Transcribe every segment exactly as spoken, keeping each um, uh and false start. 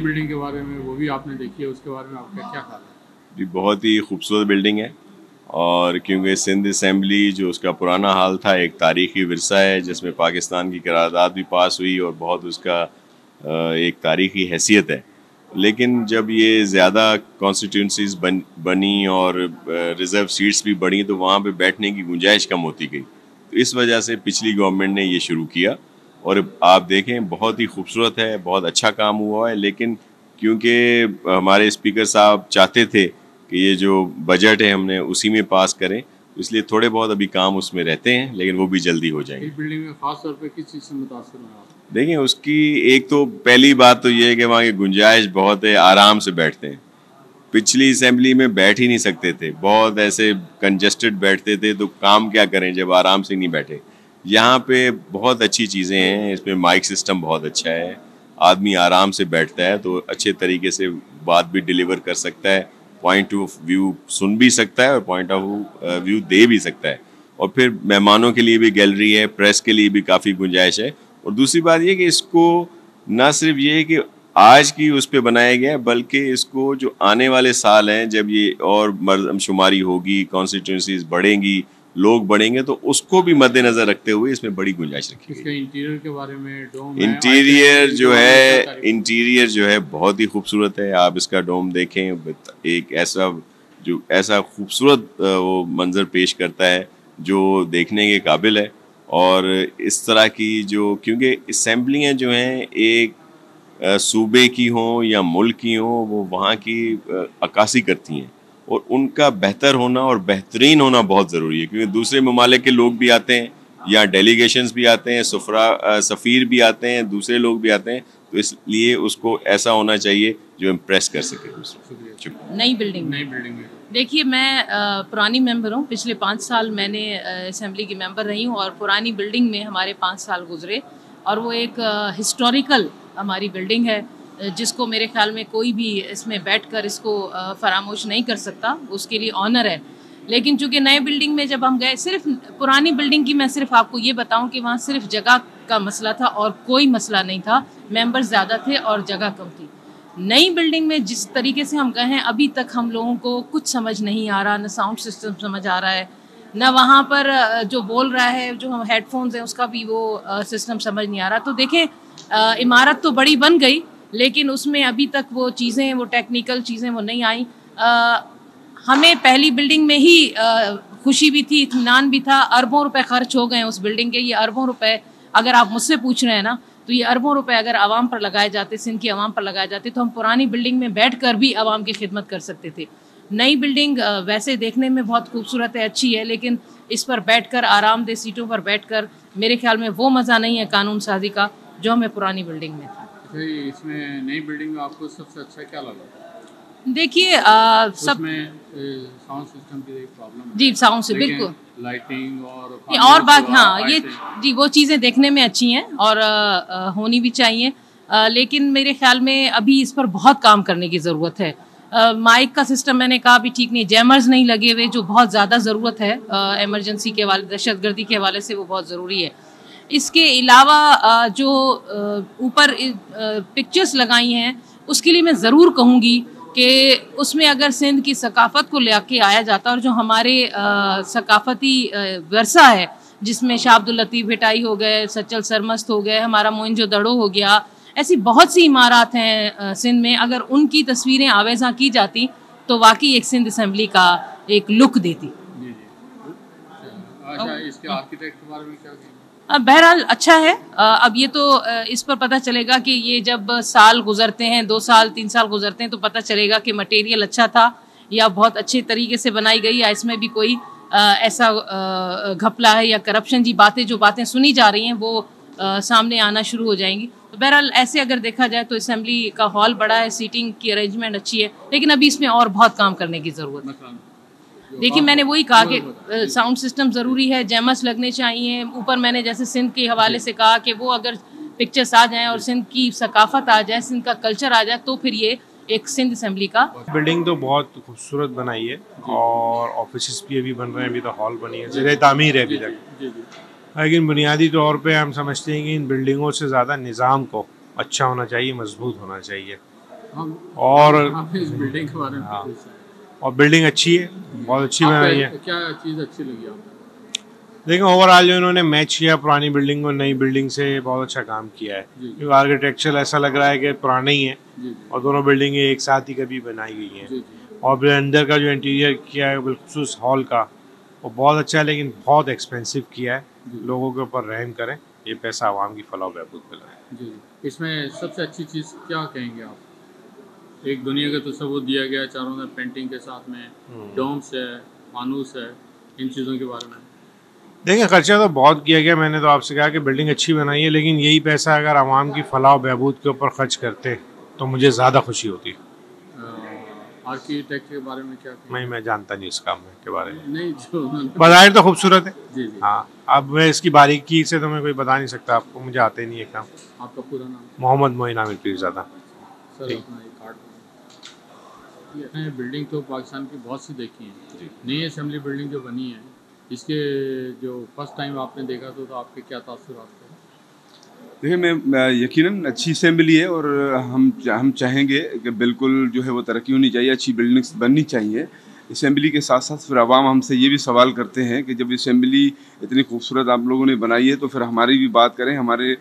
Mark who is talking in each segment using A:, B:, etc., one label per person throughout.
A: Building کے بارے میں وہ بھی آپ نے دیکھی ہے, اس کے بارے میں آپ کا کیا خیال ہے؟
B: جی بہت ہی خوبصورت بلڈنگ ہے, اور کیونکہ سندھ اسمبلی جو اس کا پرانا حال تھا ایک تاریخی ورثہ ہے جس میں پاکستان کی قرارداد بھی پاس ہوئی اور بہت اس کا ایک تاریخی حیثیت ہے. لیکن جب یہ زیادہ کانسٹیٹیوئنسیز بن بنی اور ریزرو سیٹس بھی بڑھی تو وہاں پہ بیٹھنے کی گنجائش کم ہوتی گئی, تو اس وجہ سے پچھلی گورنمنٹ نے یہ شروع کیا, اور آپ دیکھیں بہت ہی خوبصورت ہے, بہت اچھا کام ہوا ہے. لیکن کیونکہ ہمارے اسپیکر صاحب چاہتے تھے کہ یہ جو بجٹ ہے ہم نے اسی میں پاس کریں, اس لیے تھوڑے بہت ابھی کام اس میں رہتے ہیں, لیکن وہ بھی جلدی ہو جائیں گے.
A: بلڈنگ میں خاص طور پہ کس چیز سے متاثر ہیں آپ؟
B: دیکھیں اس کی ایک تو پہلی بات تو یہ ہے کہ وہاں کی گنجائش بہت ہے, آرام سے بیٹھتے ہیں. پچھلی اسمبلی میں بیٹھ ہی نہیں سکتے تھے, بہت ایسے کنجسٹڈ بیٹھتے تھے, تو کام کیا کریں جب آرام سے نہیں بیٹھے. یہاں پہ بہت اچھی چیزیں ہیں, اس میں مائک سسٹم بہت اچھا ہے, آدمی آرام سے بیٹھتا ہے تو اچھے طریقے سے بات بھی ڈیلیور کر سکتا ہے, پوائنٹ آف ویو سن بھی سکتا ہے اور پوائنٹ آف ویو دے بھی سکتا ہے. اور پھر مہمانوں کے لیے بھی گیلری ہے, پریس کے لیے بھی کافی گنجائش ہے. اور دوسری بات یہ کہ اس کو نہ صرف یہ کہ آج کی اس پہ بنایا گیا ہے, بلکہ اس کو جو آنے والے سال ہیں جب یہ اور مردم شماری ہوگی, کانسٹیٹیوئنسیز بڑھیں گی, لوگ بڑھیں گے, تو اس کو بھی مد نظر رکھتے ہوئے اس میں بڑی گنجائش رکھی
A: گئی. انٹیریئر کے بارے میں ڈوم
B: انٹیریئر جو ہے انٹیریئر جو ہے بہت ہی خوبصورت ہے. آپ اس کا ڈوم دیکھیں, ایک ایسا جو ایسا خوبصورت وہ منظر پیش کرتا ہے جو دیکھنے کے قابل ہے. اور اس طرح کی جو کیونکہ اسمبلیاں جو ہیں ایک صوبے کی ہوں یا ملک کی ہوں, وہ وہاں کی عکاسی کرتی ہیں, اور ان کا بہتر ہونا اور بہترین ہونا بہت ضروری ہے. کیونکہ دوسرے ممالک کے لوگ بھی آتے ہیں, یا ڈیلیگیشنز بھی آتے ہیں, سفرا سفیر بھی آتے ہیں, دوسرے لوگ بھی آتے ہیں, تو اس لیے اس کو ایسا ہونا چاہیے جو امپریس کر سکے.
C: نئی بلڈنگ
A: نئی بلڈنگ میں
C: دیکھیے میں پرانی ممبر ہوں, پچھلے پانچ سال میں نے اسمبلی کی ممبر رہی ہوں, اور پرانی بلڈنگ میں ہمارے پانچ سال گزرے, اور وہ ایک ہسٹوریکل ہماری بلڈنگ ہے جس کو میرے خیال میں کوئی بھی اس میں بیٹھ کر اس کو فراموش نہیں کر سکتا, اس کے لیے آنر ہے. لیکن چونکہ نئے بلڈنگ میں جب ہم گئے, صرف پرانی بلڈنگ کی میں صرف آپ کو یہ بتاؤں کہ وہاں صرف جگہ کا مسئلہ تھا اور کوئی مسئلہ نہیں تھا, ممبرز زیادہ تھے اور جگہ کم تھی. نئی بلڈنگ میں جس طریقے سے ہم گئے ہیں ابھی تک ہم لوگوں کو کچھ سمجھ نہیں آ رہا, نہ ساؤنڈ سسٹم سمجھ آ رہا ہے, نہ وہاں پر جو بول رہا ہے جو ہم ہیڈ فونز ہیں اس کا بھی وہ سسٹم سمجھ نہیں آ رہا. تو دیکھیں عمارت تو بڑی بن گئی, لیکن اس میں ابھی تک وہ چیزیں وہ ٹیکنیکل چیزیں وہ نہیں آئیں. ہمیں پہلی بلڈنگ میں ہی خوشی بھی تھی, اطمینان بھی تھا. اربوں روپے خرچ ہو گئے ہیں اس بلڈنگ کے, یہ اربوں روپے اگر آپ مجھ سے پوچھ رہے ہیں نا, تو یہ اربوں روپے اگر عوام پر لگائے جاتے, سندھ کی عوام پر لگائے جاتے, تو ہم پرانی بلڈنگ میں بیٹھ کر بھی عوام کی خدمت کر سکتے تھے. نئی بلڈنگ ویسے دیکھنے میں بہت خوبصورت ہے, اچھی ہے, لیکن اس پر بیٹھ کر آرام دہ سیٹوں پر بیٹھ کر میرے خیال میں وہ مزہ نہیں ہے قانون سازی کا جو ہمیں پرانی بلڈنگ میں تھا.
A: اس میں نئی بلڈنگ میں آپ کو سب سے اچھا کیا لگا؟
C: دیکھیے سب
A: میں ساؤنڈ سسٹم کی ایک پرابلم ہے.
C: جی ساؤنڈ سے بالکل,
A: لائٹنگ اور
C: اور بات, ہاں یہ جی وہ چیزیں دیکھنے میں اچھی ہیں اور ہونی بھی چاہیے, لیکن میرے خیال میں ابھی اس پر بہت کام کرنے کی ضرورت ہے. مائک کا سسٹم میں نے کہا بھی ٹھیک نہیں, جیمرز نہیں لگے ہوئے جو بہت زیادہ ضرورت ہے ایمرجنسی کے حوالے, دہشت گردی کے حوالے سے وہ بہت ضروری ہے. اس کے علاوہ جو اوپر پکچرز لگائی ہیں اس کے لیے میں ضرور کہوں گی کہ اس میں اگر سندھ کی ثقافت کو لے کے آیا جاتا, اور جو ہمارے ثقافتی ورثہ ہے جس میں شاہ عبد اللطیف بھٹائی ہو گئے, سچل سرمست ہو گئے, ہمارا موئنجو دڑو ہو گیا, ایسی بہت سی عمارات ہیں سندھ میں, اگر ان کی تصویریں آویزاں کی جاتی تو واقعی ایک سندھ اسمبلی کا ایک لک دیتی. بہرحال اچھا ہے. اب یہ تو اس پر پتہ چلے گا کہ یہ جب سال گزرتے ہیں, دو سال تین سال گزرتے ہیں, تو پتہ چلے گا کہ مٹیریل اچھا تھا یا بہت اچھے طریقے سے بنائی گئی, یا اس میں بھی کوئی ایسا گھپلا ہے یا کرپشن جی باتیں جو باتیں سنی جا رہی ہیں وہ سامنے آنا شروع ہو جائیں گی. تو بہرحال ایسے اگر دیکھا جائے تو اسمبلی کا ہال بڑا ہے, سیٹنگ کی ارینجمنٹ اچھی ہے, لیکن ابھی اس میں اور بہت کام کرنے کی ضرورت ہے. دیکھیے میں نے وہی کہا کہ ساؤنڈ سسٹم ضروری ہے, جیمرز لگنے چاہیے. اوپر میں نے جیسے سندھ کے حوالے سے کہا کہ وہ اگر پکچرس آ جائیں اور سندھ کی ثقافت آ جائے, سندھ کا کلچر آ جائے, تو پھر یہ ایک سندھ اسمبلی کا.
D: بلڈنگ تو بہت خوبصورت بنائی ہے, اور آفیسز بھی ابھی بن رہے ہیں, ابھی تو ہال بنی ہے, زیر تعمیر ہے ابھی تک. لیکن بنیادی طور پہ ہم سمجھتے ہیں کہ ان بلڈنگوں سے زیادہ نظام کو اچھا ہونا چاہیے, مضبوط ہونا چاہیے.
A: हम
D: اور
A: आप इस बिल्डिंग के बारे में
D: हाँ।
A: पूछ रहे हैं।
D: اور بلڈنگ اچھی ہے, بہت اچھی بنائی ہے.
A: आपको क्या चीज़ अच्छी लगी आपको?
D: دیکھیں اوور آل جو انہوں نے میچ کیا پرانی بلڈنگ اور نئی بلڈنگ سے بہت اچھا کام کیا ہے,
A: جی
D: کیونکہ آرکیٹیکچر ایسا لگ رہا ہے کہ پرانا ہی ہے
A: جی جی
D: اور دونوں بلڈنگیں ایک ساتھ ہی کبھی بنائی گئی ہیں.
A: جی جی
D: اور پھر اندر کا جو انٹیریئر کیا ہے بالخصوص ہال کا, وہ بہت اچھا ہے, لیکن بہت ایکسپینسو کیا ہے.
A: جی
D: لوگوں کے اوپر رحم کریں, یہ پیسہ عوام کی فلاح و بہبود پہ لگائیں.
A: جی جی اس میں سب سے اچھی چیز کیا کہیں گے آپ؟ ایک دنیا کا تصور دیا گیا چاروں میں پینٹنگ کے ساتھ میں, ڈومس ہے, فانوس ہے, ان چیزوں کے بارے میں.
D: دیکھیں خرچہ تو بہت کیا گیا, میں نے تو آپ سے کہا کہ بلڈنگ اچھی بنائی ہے, لیکن یہی پیسہ اگر عوام کی فلاح و بہبود کے اوپر خرچ کرتے تو مجھے زیادہ خوشی ہوتی.
A: آرکیٹیکٹ کے بارے میں کیا کہیں
D: میں میں جانتا نہیں اس کام میں کے بارے میں.
A: نہیں جو انہوں نے-
D: بظاہر تو خوبصورت ہے,
A: جی جی
D: ہاں. اب میں اس کی باریکی سے تو میں کوئی بتا نہیں سکتا آپ کو, مجھے آتے ہی نہیں ہے کام.
A: آپ کا پورا نام
D: محمد معین عامر پیرزادہ.
A: سر اپنا ایک کارڈ یہ بلڈنگ تو پاکستان کی بہت سی دیکھی ہیں, نئی اسمبلی بلڈنگ جو بنی ہے اس کے جو فرسٹ ٹائم آپ نے دیکھا تو, تو آپ کے کیا تاثرات تھے؟
E: دیکھیں میں یقیناً اچھی اسمبلی ہے اور ہم ہم چاہیں گے کہ بالکل جو ہے وہ ترقی ہونی چاہیے, اچھی بلڈنگس بننی چاہیے. اسمبلی کے ساتھ ساتھ پھر عوام ہم سے یہ بھی سوال کرتے ہیں کہ جب اسمبلی اتنی خوبصورت آپ لوگوں نے بنائی ہے تو پھر ہماری بھی بات کریں. ہمارے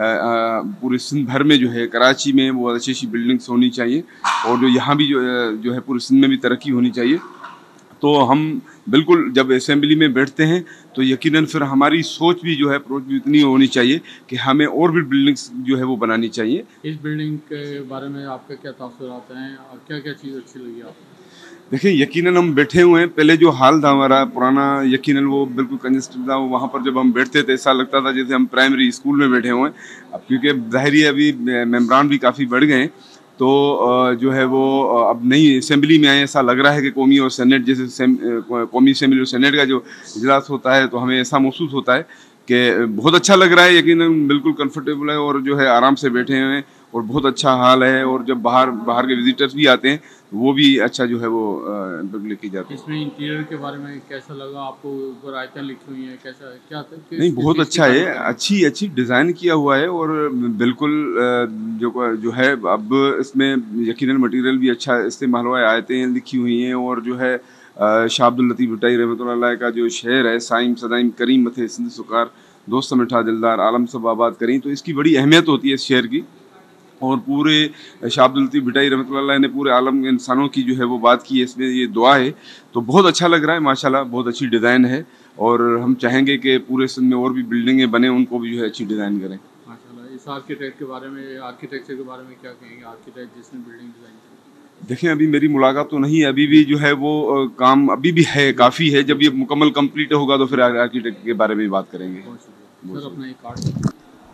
E: پورے سندھ بھر میں جو ہے, کراچی میں بہت اچھی اچھی بلڈنگس ہونی چاہیے, اور جو یہاں بھی جو جو ہے پورے سندھ میں بھی ترقی ہونی چاہیے. تو ہم بالکل جب اسمبلی میں بیٹھتے ہیں تو یقیناً پھر ہماری سوچ بھی جو ہے اپروچ بھی اتنی ہونی چاہیے کہ ہمیں اور بھی بلڈنگس جو ہے وہ بنانی چاہیے.
A: اس بلڈنگ کے بارے میں آپ کا کیا تاثرات ہیں اور کیا کیا چیز اچھی لگی آپ کو؟
E: دیکھیں یقیناً ہم بیٹھے ہوئے ہیں, پہلے جو حال تھا ہمارا پرانا یقیناً وہ بالکل کنجسٹڈ تھا. وہاں پر جب ہم بیٹھتے تھے ایسا لگتا تھا جیسے ہم پرائمری اسکول میں بیٹھے ہوئے ہیں. اب کیونکہ ظاہری ہے ابھی ممبران بھی کافی بڑھ گئے ہیں تو جو ہے وہ اب نئی اسمبلی میں آئے, ایسا لگ رہا ہے کہ قومی اور سینٹ جیسے قومی اسمبلی اور سینٹ کا جو اجلاس ہوتا ہے تو ہمیں ایسا محسوس ہوتا ہے کہ بہت اچھا لگ رہا ہے. یقیناً بالکل کمفرٹیبل ہے اور جو ہے آرام سے بیٹھے ہوئے ہیں اور بہت اچھا حال ہے. اور جب باہر باہر کے وزٹرز بھی آتے ہیں وہ بھی اچھا جو ہے وہ لے کی جاتی ہے.
A: اس میں انٹیریئر کے بارے میں کیسا لگا آپ کو؟ اوپر آیتیں لکھی ہوئی ہیں, کیسا کیا
E: نہیں بہت اچھا ہے, اچھی اچھی ڈیزائن کیا ہوا ہے اور بالکل جو جو ہے اب اس میں یقیناً مٹیریل بھی اچھا استعمال ہوا ہے. آیتیں لکھی ہوئی ہیں اور جو ہے شاہ عبد اللطیف بھٹائی رحمۃ اللہ علیہ کا جو شعر ہے, سائم صدائم کریم متھے سندھ سکار دوست مٹھا دلدار عالم سب آباد کریں, تو اس کی بڑی اہمیت ہوتی ہے اس شعر کی. اور پورے شاہ عبد اللطیف بھٹائی رحمۃ اللہ علیہ نے پورے عالم کے انسانوں کی جو ہے وہ بات کی ہے, اس میں یہ دعا ہے. تو بہت اچھا لگ رہا ہے ماشاءاللہ, بہت اچھی ڈیزائن ہے اور ہم چاہیں گے کہ پورے سندھ میں اور بھی بلڈنگیں بنیں, ان کو بھی جو ہے اچھی ڈیزائن کریں.
A: ماشاءاللہ. اس آرکیٹیکٹ کے بارے میں آرکیٹیکچر کے بارے میں کیا کہیں گے؟ آرکیٹیکٹ جس نے بلڈنگ ڈیزائن کی.
E: دیکھیں ابھی میری ملاقات تو نہیں ہے, ابھی بھی جو ہے وہ کام ابھی بھی ہے, کافی ہے. جب یہ مکمل کمپلیٹ ہوگا تو پھر آرکیٹیکٹ کے بارے میں بات کریں گے.
A: بہت شکریہ سر. اپنا ایک کارڈ.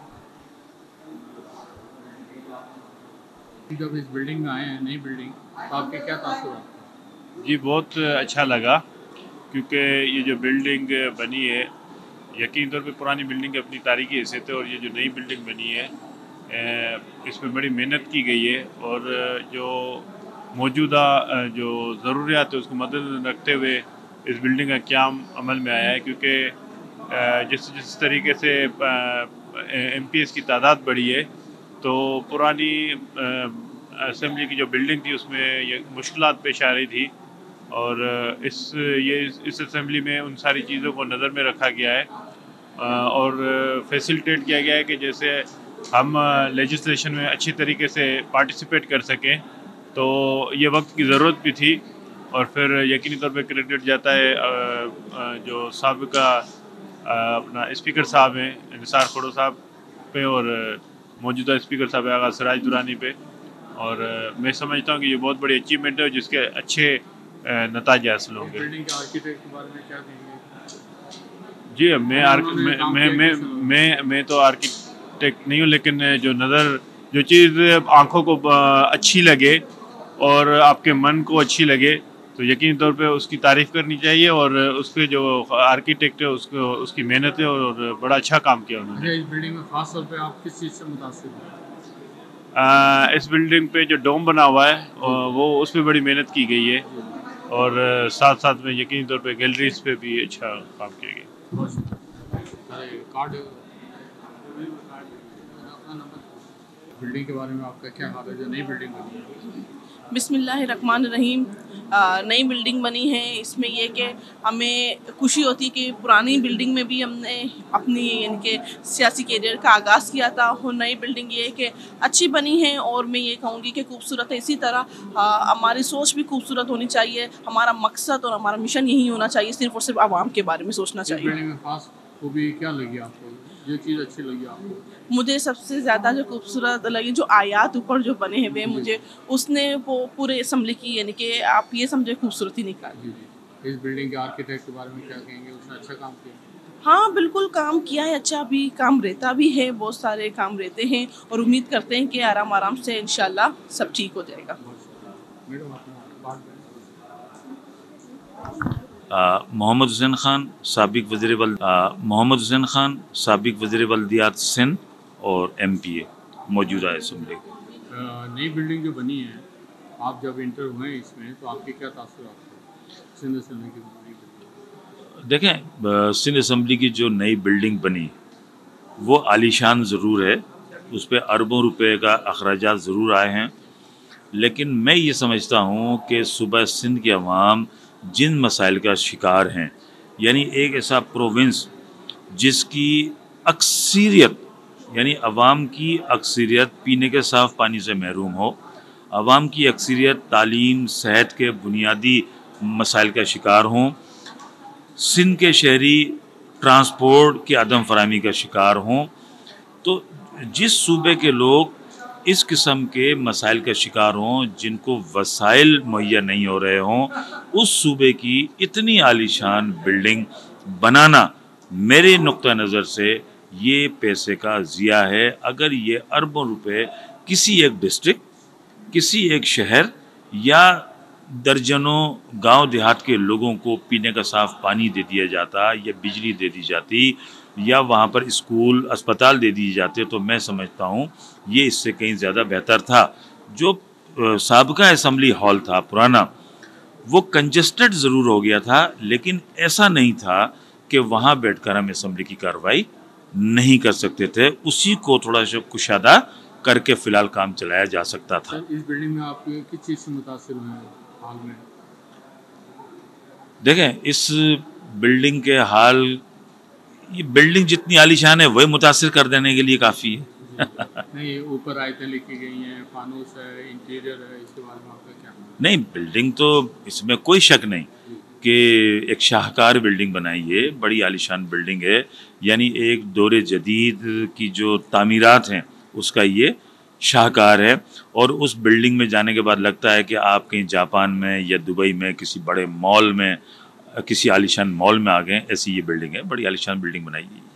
A: جب اس بلڈنگ میں آئے ہیں, نئی بلڈنگ, تو آپ کے کیا تاثرات؟
F: جی بہت اچھا لگا, کیونکہ یہ جو بلڈنگ بنی ہے یقینی طور پہ پرانی بلڈنگ اپنی تاریخی حیثیت ہے, اور یہ جو نئی بلڈنگ بنی ہے اس میں بڑی محنت کی گئی ہے. اور جو موجودہ جو ضروریات ہے اس کو مد نظر رکھتے ہوئے اس بلڈنگ کا قیام عمل میں آیا ہے. کیونکہ جس جس طریقے سے ایم پی ایس کی تعداد بڑھی ہے تو پرانی اسمبلی کی جو بلڈنگ تھی اس میں یہ مشکلات پیش آ رہی تھی, اور اس یہ اس اسمبلی میں ان ساری چیزوں کو نظر میں رکھا گیا ہے اور فیسیلیٹیٹ کیا گیا ہے کہ جیسے ہم لیجسلیشن میں اچھی طریقے سے پارٹیسپیٹ کر سکیں. تو یہ وقت کی ضرورت بھی تھی, اور پھر یقینی طور پہ کریڈٹ جاتا ہے جو سابقہ اپنا اسپیکر صاحب ہیں نثار کھڑو صاحب پہ, اور موجودہ اسپیکر صاحب آغا سراج درانی پہ. اور میں سمجھتا ہوں کہ یہ بہت بڑی اچیومنٹ ہے جس کے اچھے نتائج حاصل ہوں گے.
A: بلڈنگ کے آرکیٹیکٹ کے بارے میں کیا کہیں گے؟
F: جی میں میں میں میں میں تو آرکیٹیکٹ نہیں ہوں, لیکن جو نظر جو چیز آنکھوں کو اچھی لگے اور آپ کے من کو اچھی لگے تو یقینی طور پہ اس کی تعریف کرنی چاہیے. اور اس پہ جو آرکیٹیکٹ ہے اس کو اس کی محنت ہے اور بڑا اچھا کام کیا انہوں نے.
A: اس بلڈنگ میں خاص طور پہ آپ کس چیز سے متاثر ہیں؟
F: اس بلڈنگ پہ جو ڈوم بنا ہوا ہے وہ اس پہ بڑی محنت کی گئی ہے, اور ساتھ ساتھ میں یقینی طور پہ گیلریز پہ بھی اچھا کام کیا گیا.
A: बिल्डिंग के बारे में आपका क्या हाल है जो नई बिल्डिंग बनी है?
G: बिस्मिल्लाहिर्रहमानिर्रहीम। नई बिल्डिंग बनी है, इसमें ये कि हमें खुशी होती है कि पुरानी बिल्डिंग में भी हमने अपनी यानी कि सियासी कैरियर का आगाज़ किया था, और नई बिल्डिंग ये है कि अच्छी बनी है और मैं ये कहूँगी कि खूबसूरत है। इसी तरह आ, हमारी सोच भी खूबसूरत होनी चाहिए, हमारा मकसद और हमारा मिशन यही होना चाहिए, सिर्फ और सिर्फ आवाम के बारे में सोचना चाहिए।
A: बिल्डिंग में खास खूबी क्या लगी आपको, जो चीज़ अच्छी लगी आपको?
G: मुझे सबसे ज़्यादा जो खूबसूरत लगी, जो आयात ऊपर जो बने हैं वे मुझे उसने वो पूरे असम्बली की यानी कि आप ये समझे खूबसूरती निकाली।
A: जी जी। इस बिल्डिंग के आर्किटेक्ट के बारे में क्या कहेंगे, उसने अच्छा काम किया?
G: हाँ बिल्कुल काम किया है, अच्छा भी काम रहता भी है, बहुत सारे काम रहते हैं, और उम्मीद करते हैं कि आराम आराम से इंशाल्लाह सब ठीक हो जाएगा।
A: मैडम अपना बात
H: मोहम्मद हुसैन खान साबिक वज़ीर बल मोहम्मद हुसैन खान साबिक वज़ीर बल्दियात सिंध और एम पी ए मौजूदा असम्बली।
A: नई बिल्डिंग जो बनी है, आप जब इंटर हुए हैं इसमें तो आपके क्या तासुरात थे सिंध असम्बली की बिल्डिंग?
H: देखें, सिंध असम्बली की जो नई बिल्डिंग बनी वो आलीशान ज़रूर है, उस पर अरबों रुपए का अखराजात ज़रूर आए हैं, लेकिन मैं ये समझता हूँ कि सुबह सिंध के अवाम जिन मसाइल का शिकार हैं, यानी एक ऐसा प्रोविंस जिसकी अक्सरियत यानी अवाम की अक्सरियत पीने के साफ़ पानी से महरूम हो, अवाम की अक्सरियत तालीम सेहत के बुनियादी मसाइल का शिकार हों, सिंध के शहरी ट्रांसपोर्ट की अदम फराहमी का शिकार हों, तो जिस सूबे के लोग इस किस्म के मसाइल का शिकार हों, जिनको वसाइल मुहैया नहीं हो रहे हों, उस सूबे की इतनी आलीशान बिल्डिंग बनाना मेरे नुक्ता नज़र से ये पैसे का ज़िया है। अगर ये अरबों रुपए किसी एक डिस्ट्रिक्ट, किसी एक शहर या दर्जनों गांव देहात के लोगों को पीने का साफ़ पानी दे दिया जाता या बिजली दे दी जाती या वहाँ पर स्कूल अस्पताल दे दिए जाते, तो मैं समझता हूँ ये इससे कहीं ज़्यादा बेहतर था। जो साबिका असम्बली हॉल था पुराना, वो कंजस्टेड ज़रूर हो गया था, लेकिन ऐसा नहीं था कि वहाँ बैठकर हम असम्बली की कार्रवाई नहीं कर सकते थे। उसी को थोड़ा सा कुशादा करके फ़िलहाल काम चलाया जा सकता था।
A: सर, इस बिल्डिंग में आप किस चीज़ से मुतासिर हुए हैं हाल में?
H: देखें, इस बिल्डिंग के हाल, ये बिल्डिंग जितनी आलीशान है वही मुतासिर कर देने के लिए काफ़ी है।
A: नहीं, ऊपर आयतें लिखी गई हैं, फानूस है, इंटीरियर है, इसके बारे में आपका क्या?
H: नहीं, बिल्डिंग तो इसमें कोई शक नहीं कि एक शाहकार बिल्डिंग बनाई है, बड़ी आलीशान बिल्डिंग है, यानी एक दौरे जदीद की जो तामीरात हैं उसका ये शाहकार है। और उस बिल्डिंग में जाने के बाद लगता है कि आप कहीं जापान में या दुबई में किसी बड़े मॉल में, किसी आलीशान मॉल में आ गए, ऐसी ये बिल्डिंग है, बड़ी आलीशान बिल्डिंग बनाई है।